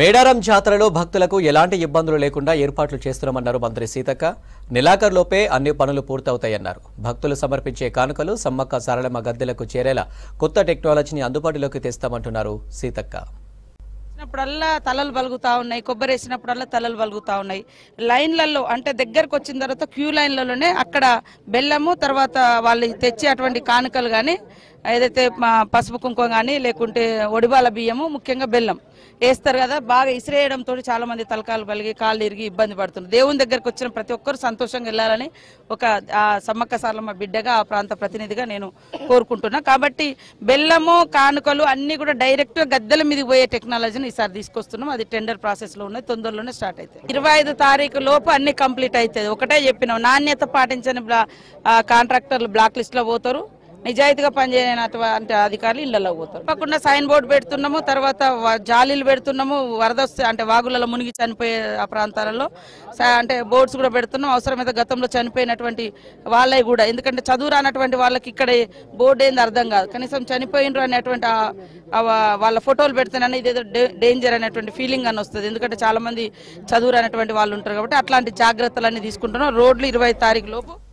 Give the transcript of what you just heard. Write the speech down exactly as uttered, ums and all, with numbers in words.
మేడారం జాతరలో భక్తులకు ఎలాంటి ఇబ్బందులు లేకుండా ఏర్పాట్లు చేస్తున్నామన్నారు మంత్రి సీతక్క. నెలాఖరులోపే అన్ని పనులు పూర్తవుతాయన్నారు. భక్తులు సమర్పించే కానుకలు సమ్మక్క సారలమ్మ గద్దెలకు చేరేలా కొత్త టెక్నాలజీని అందుబాటులోకి తెస్తామంటున్నారు సీతక్క. వేసినప్పుడల్లా తలలు బలుగుతా ఉన్నాయి, కొబ్బరి వేసినప్పుడల్లా తలలు బలుగుతా ఉన్నాయి. లైన్లలో అంటే దగ్గరకు వచ్చిన తర్వాత క్యూ లైన్లలోనే అక్కడ బెల్లము తర్వాత వాళ్ళు తెచ్చే అటువంటి కానుకలు కానీ ఏదైతే పసుపు కుంకుమ కానీ లేకుంటే ఒడిబాల బియ్యము ముఖ్యంగా బెల్లం వేస్తారు కదా, బాగా ఇసిరేయడంతో చాలా మంది తలకాలు బలిగి కాళ్ళు ఇరిగి ఇబ్బంది పడుతున్నారు. దేవుని దగ్గరకు వచ్చిన ప్రతి ఒక్కరు సంతోషంగా వెళ్ళాలని ఒక సమ్మక్క సారలమ్మ బిడ్డగా ఆ ప్రాంత ప్రతినిధిగా నేను కోరుకుంటున్నా. కాబట్టి బెల్లము కానుకలు అన్ని కూడా డైరెక్ట్ గా గద్దెల మీదకి పోయే టెక్నాలజీని ఈసారి తీసుకొస్తున్నాం. అది టెండర్ ప్రాసెస్ లో ఉన్నది, తొందరలోనే స్టార్ట్ అవుతుంది. ఇరవై ఐదు తారీఖు లోపు అన్ని కంప్లీట్ అవుతుంది. ఒకటే చెప్పినాం, నాణ్యత పాటించని కాంట్రాక్టర్లు బ్లాక్ లిస్ట్ లో పోతారు, నిజాయితీగా పనిచేయనటువంటి అధికారులు ఇళ్లలో పోతారు. తప్పకుండా సైన్ బోర్డు పెడుతున్నాము, తర్వాత జాలీలు పెడుతున్నాము. వరద వస్తే అంటే వాగులలో మునిగి చనిపోయే ఆ ప్రాంతాలలో అంటే బోర్డ్స్ కూడా పెడుతున్నాం. అవసరమైతే గతంలో చనిపోయినటువంటి వాళ్ళవి కూడా, ఎందుకంటే చదువు రానటువంటి వాళ్ళకి ఇక్కడ బోర్డు ఏంది అర్థం కాదు, కనీసం చనిపోయినరు అనేటువంటి వాళ్ళ ఫోటోలు పెడితేనే ఇదేదో డేంజర్ అనేటువంటి ఫీలింగ్ అని వస్తుంది. ఎందుకంటే చాలా మంది చదువు రానటువంటి వాళ్ళు ఉంటారు కాబట్టి అట్లాంటి జాగ్రత్తలన్నీ తీసుకుంటున్నాం. రోడ్లు ఇరవై తారీఖు లోపు